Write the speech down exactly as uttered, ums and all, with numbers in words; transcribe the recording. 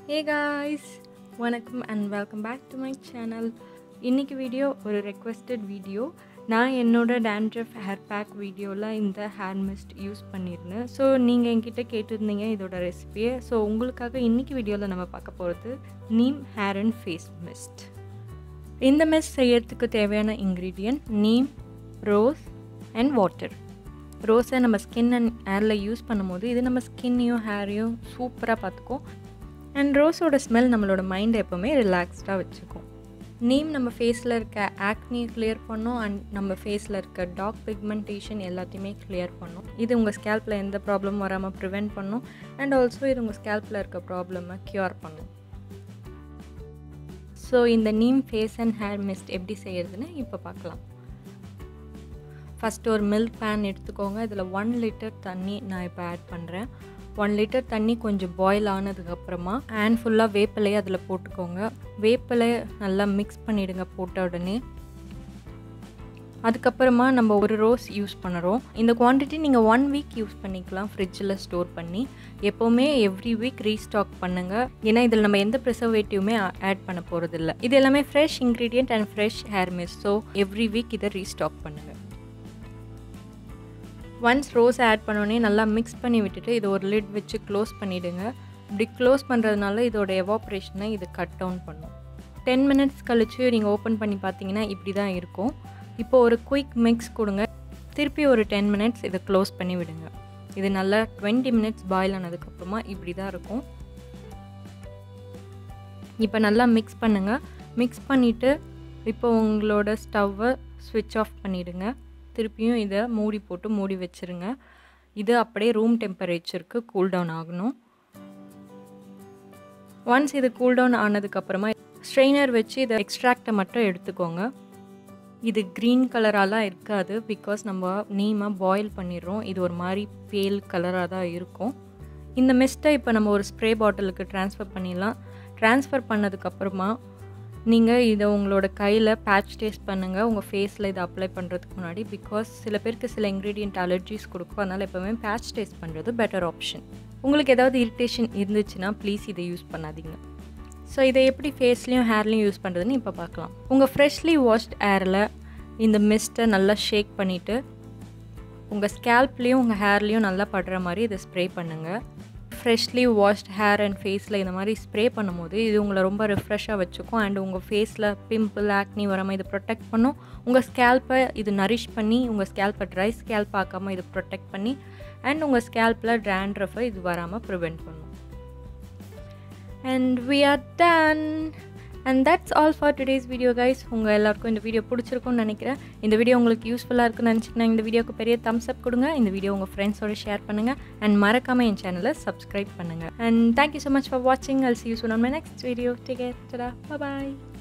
Hey guys, வணக்கம் and welcome back to my channel. இன்னைக்கு video ஒரு requested வீடியோ. நான் என்னோட dandruff hair pack வீடியோல இந்த hair mist யூஸ் பண்ணிருந்தேன். ஸோ நீங்கள் என்கிட்ட கேட்டிருந்தீங்க இதோட ரெசிபியை. ஸோ உங்களுக்காக இன்னைக்கு வீடியோவில் நம்ம பார்க்க போகிறது neem hair and face mist. இந்த மிஸ்ட் செய்யறதுக்கு தேவையான ingredient neem, rose and water. ரோஸை நம்ம ஸ்கின் அண்ட் ஹேரில் யூஸ் பண்ணும்போது இது நம்ம ஸ்கின்னையும் ஹேரையும் சூப்பராக பார்த்துக்கும். அண்ட் ரோஸோட ஸ்மெல் நம்மளோட மைண்டை எப்போவுமே ரிலாக்ஸ்டாக வச்சுக்கும். நீம் நம்ம ஃபேஸில் இருக்க ஆக்னி கிளியர் பண்ணும் அண்ட் நம்ம ஃபேஸில் இருக்க டார்க் பிக்மெண்டேஷன் எல்லாத்தையுமே கிளியர் பண்ணும். இது உங்கள் ஸ்கேல்பில் எந்த ப்ராப்ளமும் வராமல் ப்ரிவெண்ட் பண்ணும். அண்ட் ஆல்சோ இது உங்கள் ஸ்கேல்பில் இருக்க ப்ராப்ளமை க்யூர் பண்ணும். ஸோ இந்த neem face and hair mist எப்படி செய்யறதுன்னு இப்போ பார்க்கலாம். ஃபஸ்ட்டு ஒரு மில்க் பேன் எடுத்துக்கோங்க. இதில் ஒன் லிட்டர் தண்ணி நான் இப்போ ஆட் பண்ணுறேன். ஒன் லிட்டர் தண்ணி கொஞ்சம் பாயில் ஆனதுக்கப்புறமா ஹேண்ட் ஃபுல்லாக வேப்பிலையை அதில் போட்டுக்கோங்க. வேப்பிலை நல்லா மிக்ஸ் பண்ணிவிடுங்க போட்ட உடனே. அதுக்கப்புறமா நம்ம ஒரு ரோஸ் யூஸ் பண்ணுறோம். இந்த குவான்டிட்டி நீங்கள் ஒன் வீக் யூஸ் பண்ணிக்கலாம் ஃப்ரிட்ஜில் ஸ்டோர் பண்ணி. எப்போவுமே எவ்ரி வீக் ரீஸ்டாக் பண்ணுங்கள். ஏன்னா இதில் நம்ம எந்த ப்ரிசர்வேட்டிவுமே ஆட் பண்ண போகிறதில்ல. இது எல்லாமே fresh ingredient and fresh hair mist. So every week இதை ரீஸ்டாக் பண்ணுங்கள். ஒன்ஸ் ரோஸ் ஆட் பண்ணோடனே நல்லா மிக்ஸ் பண்ணி விட்டுட்டு இது ஒரு லிட் வச்சு க்ளோஸ் பண்ணிவிடுங்க. இப்படி க்ளோஸ் பண்ணுறதுனால இதோட எவாப்ரேஷனை இது கட் டவுன் பண்ணும். டென் மினிட்ஸ் கழிச்சு நீங்கள் ஓப்பன் பண்ணி பார்த்தீங்கன்னா இப்படி தான் இருக்கும். இப்போது ஒரு குயிக் மிக்ஸ் கொடுங்க. திருப்பி ஒரு டென் மினிட்ஸ் இதை க்ளோஸ் பண்ணி விடுங்க. இது நல்லா டுவெண்ட்டி மினிட்ஸ் பாயில் ஆனதுக்கப்புறமா இப்படி தான் இருக்கும். இப்போ நல்லா மிக்ஸ் பண்ணுங்கள். மிக்ஸ் பண்ணிவிட்டு இப்போ உங்களோட ஸ்டவ்வை ஸ்விட்ச் ஆஃப் பண்ணிவிடுங்க. திருப்பியும் இதை மூடி போட்டு மூடி வச்சுருங்க. இது அப்படியே ரூம் டெம்பரேச்சருக்கு கூல் டவுன் ஆகணும். ஒன்ஸ் இது கூல் டவுன் ஆனதுக்கப்புறமா ஸ்ட்ரெயினர் வச்சு இதை எக்ஸ்ட்ராக்டை மட்டும் எடுத்துக்கோங்க. இது க்ரீன் கலராலாம் இருக்காது, பிகாஸ் நம்ம நீமாக பாயில் பண்ணிடுறோம். இது ஒரு மாதிரி பேல் கலராக தான் இருக்கும். இந்த மிஸ்ட்டை இப்போ நம்ம ஒரு ஸ்ப்ரே பாட்டிலுக்கு ட்ரான்ஸ்ஃபர் பண்ணிடலாம். ட்ரான்ஸ்ஃபர் பண்ணதுக்கப்புறமா நீங்கள் இதை உங்களோட கையில் பேட்ச் டேஸ்ட் பண்ணுங்கள் உங்கள் ஃபேஸில் இதை அப்ளை பண்ணுறதுக்கு முன்னாடி. பிகாஸ் சில பேருக்கு சில இன்க்ரீடியன்ட் அலர்ஜிஸ் கொடுக்கும். அதனால் எப்போவுமே பேட்ச் டேஸ்ட் பண்ணுறது பெட்டர் ஆப்ஷன். உங்களுக்கு ஏதாவது இரிட்டேஷன் இருந்துச்சுன்னா ப்ளீஸ் இதை யூஸ் பண்ணாதீங்க. ஸோ இதை எப்படி ஃபேஸ்லேயும் ஹேர்லேயும் யூஸ் பண்ணுறதுன்னு இப்போ பார்க்கலாம். உங்கள் ஃப்ரெஷ்லி வாஷ்ட் ஹேரில் இந்த மிஸ்ட்டை நல்லா ஷேக் பண்ணிவிட்டு உங்கள் ஸ்கேல்ப்லேயும் உங்கள் ஹேர்லேயும் நல்லா படுற மாதிரி இதை ஸ்ப்ரே பண்ணுங்கள். ஃப்ரெஷ்லி வாஷ்ட் ஹேர் அண்ட் ஃபேஸில் இந்த மாதிரி ஸ்ப்ரே பண்ணும்போது இது உங்களை ரொம்ப ரிஃப்ரெஷ்ஷாக வச்சுக்கும். அண்ட் உங்கள் ஃபேஸில் பிம்பிள் ஆக்னி வராமல் இது ப்ரொடெக்ட் பண்ணும். உங்கள் ஸ்கேல்ப்பை இது நரிஷ் பண்ணி உங்கள் ஸ்கேல்ப்பை ட்ரை ஸ்கேல்ப் ஆக்காமல் இது ப்ரொடெக்ட் பண்ணி அண்ட் உங்கள் ஸ்கேல்ப்பில் டேண்ட்ரஃபை இது வராமல் ப்ரிவெண்ட் பண்ணும். And we are done. And that's all for today's video guys. உங்கள் எல்லாருக்கும் இந்த வீடியோ பிடிச்சிருக்கும்னு நினைக்கிறேன். இந்த வீடியோ உங்களுக்கு யூஸ்ஃபுல்லாக இருக்குன்னு நினச்சிங்கன்னா இந்த வீடியோக்கு பெரிய தம்ஸ் அப் கொடுங்க. இந்த வீடியோ உங்கள் ஃப்ரெண்ட்ஸோட ஷேர் பண்ணுங்கள். அண்ட் மறக்காமல் என் சேனலை சப்ஸ்கிரைப் பண்ணுங்கள். And thank you so much for வாட்சிங். I'll see you soon on my next video. Take care. Ta-da. Bye-bye.